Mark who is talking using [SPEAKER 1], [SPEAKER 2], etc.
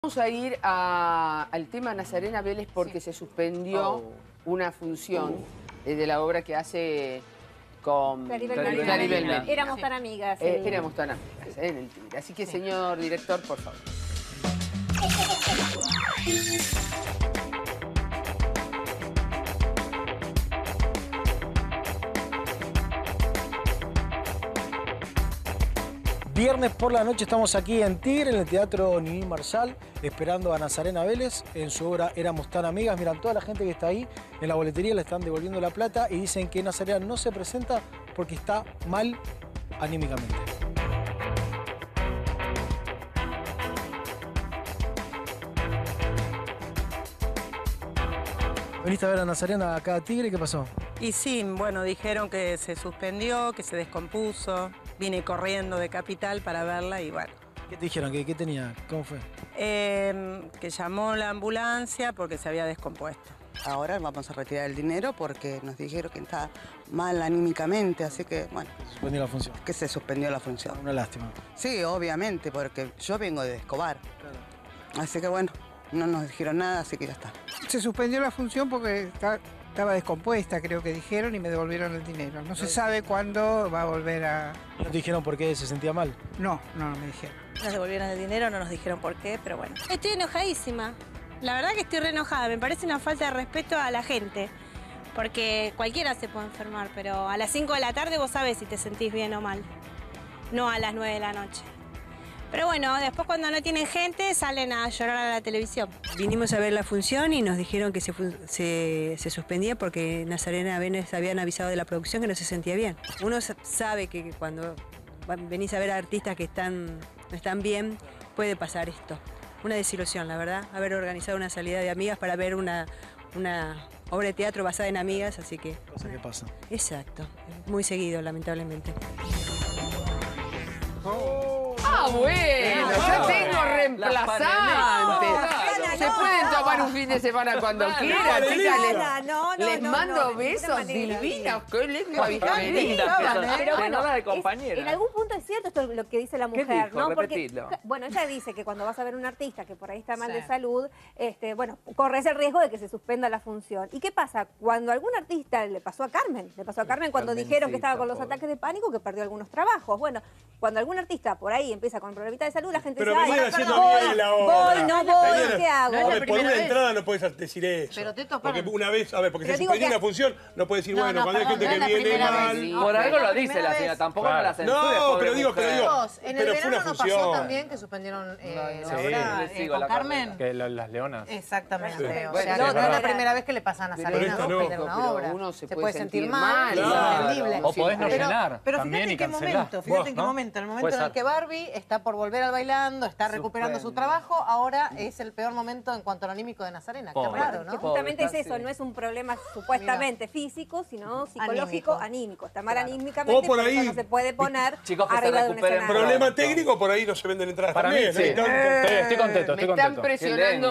[SPEAKER 1] Vamos a ir al tema Nazarena Vélez porque se suspendió una función de la obra que hace con Claribel Medina.
[SPEAKER 2] Éramos tan amigas.
[SPEAKER 1] Éramos tan amigas en el Tigre. Así que, señor director, por favor.
[SPEAKER 3] Viernes por la noche estamos aquí en Tigre, en el Teatro Ninil Marshall, esperando a Nazarena Vélez en su obra Éramos tan amigas. Miran, toda la gente que está ahí en la boletería le están devolviendo la plata y dicen que Nazarena no se presenta porque está mal anímicamente. ¿Veniste a ver a Nazarena acá a Tigre? ¿Qué pasó?
[SPEAKER 4] Y sí, bueno, dijeron que se suspendió, que se descompuso. Vine corriendo de Capital para verla y bueno.
[SPEAKER 3] ¿Qué te dijeron? ¿Qué tenía? ¿Cómo fue?
[SPEAKER 4] Que llamó la ambulancia porque se había descompuesto.
[SPEAKER 5] Ahora vamos a retirar el dinero porque nos dijeron que está mal anímicamente, así que, bueno.
[SPEAKER 3] Se suspendió la función.
[SPEAKER 5] Que se suspendió la función.
[SPEAKER 3] Una lástima.
[SPEAKER 5] Sí, obviamente, porque yo vengo de Escobar. Claro. Así que, bueno, no nos dijeron nada, así que ya está.
[SPEAKER 6] Se suspendió la función porque estaba descompuesta, creo que dijeron, y me devolvieron el dinero. No se sabe cuándo va a volver a...
[SPEAKER 3] ¿No te dijeron por qué se sentía mal?
[SPEAKER 6] No me dijeron.
[SPEAKER 4] Nos devolvieron el dinero, no nos dijeron por qué, pero bueno.
[SPEAKER 2] Estoy enojadísima. La verdad que estoy re enojada. Me parece una falta de respeto a la gente. Porque cualquiera se puede enfermar, pero a las 5 de la tarde vos sabés si te sentís bien o mal. No a las 9 de la noche. Pero bueno, después cuando no tienen gente salen a llorar a la televisión.
[SPEAKER 7] Vinimos a ver la función y nos dijeron que se suspendía porque Nazarena Vélez habían avisado de la producción que no se sentía bien. Uno sabe que cuando venís a ver a artistas que no están bien, puede pasar esto. Una desilusión, la verdad, haber organizado una salida de amigas para ver una obra de teatro basada en amigas, así que...
[SPEAKER 3] Cosa que pasa.
[SPEAKER 7] Exacto, muy seguido, lamentablemente.
[SPEAKER 1] Ah, bueno, yo tengo reemplazantes. Se pueden tomar un fin de semana cuando quieran, chicas. Les mando besos divinos. Qué lengua
[SPEAKER 2] Pero bueno,
[SPEAKER 8] nada de compañera.
[SPEAKER 2] en algún punto es cierto esto es lo que dice la mujer,
[SPEAKER 8] dijo?
[SPEAKER 2] ¿no?
[SPEAKER 8] Repetidlo.
[SPEAKER 2] Porque, bueno, ella dice que cuando vas a ver un artista que por ahí está mal de salud, bueno, corres el riesgo de que se suspenda la función. ¿Y qué pasa? Cuando a algún artista le pasó a Carmen cuando dijeron que estaba con los ataques de pánico, que perdió algunos trabajos. Bueno, cuando algún artista por ahí empieza con problemitas de salud, la gente
[SPEAKER 9] pero
[SPEAKER 2] dice,
[SPEAKER 9] venían haciendo bien la obra.
[SPEAKER 2] voy, no voy, ¿qué hago?
[SPEAKER 9] A ver, por una entrada no puedes decir eso.
[SPEAKER 10] Pero
[SPEAKER 9] porque una vez, a ver, porque
[SPEAKER 2] pero
[SPEAKER 9] se suspendió una función, no puedes decir, bueno, cuando hay gente que viene mal...
[SPEAKER 8] Por algo lo dice la señora, tampoco no la censura.
[SPEAKER 9] No, pero digo,
[SPEAKER 10] en
[SPEAKER 9] pero
[SPEAKER 10] el
[SPEAKER 9] fue una
[SPEAKER 10] verano no
[SPEAKER 9] función.
[SPEAKER 10] pasó también que suspendieron la obra con Carmen.
[SPEAKER 8] Que las leonas.
[SPEAKER 10] Exactamente. O
[SPEAKER 1] Bueno,
[SPEAKER 10] sea,
[SPEAKER 1] sí,
[SPEAKER 10] no es la primera vez que le pasa a Nazarena suspender una obra.
[SPEAKER 1] Uno se
[SPEAKER 10] puede sentir mal, es
[SPEAKER 9] Claro.
[SPEAKER 10] entendible.
[SPEAKER 8] O podés no llenar
[SPEAKER 10] Pero
[SPEAKER 8] también
[SPEAKER 10] fíjate
[SPEAKER 8] y
[SPEAKER 10] en qué
[SPEAKER 8] cancelar.
[SPEAKER 10] momento, fíjate en qué
[SPEAKER 8] ¿no?
[SPEAKER 10] momento. En el momento
[SPEAKER 8] Puede
[SPEAKER 10] en el
[SPEAKER 8] ser.
[SPEAKER 10] que Barbie está por volver al bailando, está recuperando su trabajo, ahora es el peor momento en cuanto al anímico de Nazarena. Qué
[SPEAKER 8] Pobre.
[SPEAKER 10] raro,
[SPEAKER 2] Que
[SPEAKER 10] ¿no?
[SPEAKER 2] justamente es
[SPEAKER 8] Pobre,
[SPEAKER 2] eso,
[SPEAKER 8] sí.
[SPEAKER 2] no es un problema supuestamente físico, sino psicológico, anímico. Está mal anímicamente,
[SPEAKER 9] O por ahí,
[SPEAKER 2] eso no se puede poner
[SPEAKER 8] chicos que se
[SPEAKER 2] arriba de un
[SPEAKER 8] recuperen
[SPEAKER 2] escenario.
[SPEAKER 9] Problema técnico, por ahí no se venden entradas
[SPEAKER 8] Para mí,
[SPEAKER 9] también.
[SPEAKER 8] sí.
[SPEAKER 9] ¿eh?
[SPEAKER 8] Estoy contento,
[SPEAKER 1] Me
[SPEAKER 8] estoy
[SPEAKER 1] están
[SPEAKER 8] contento.
[SPEAKER 1] presionando